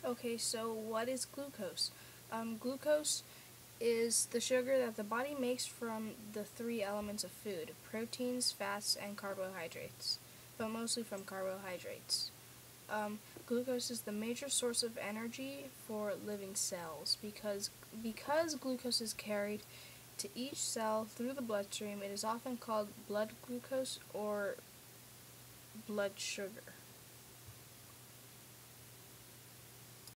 Okay, so what is glucose? Glucose is the sugar that the body makes from the three elements of food: proteins, fats, and carbohydrates, but mostly from carbohydrates. Glucose is the major source of energy for living cells because glucose is carried to each cell through the bloodstream. It is often called blood glucose or blood sugar.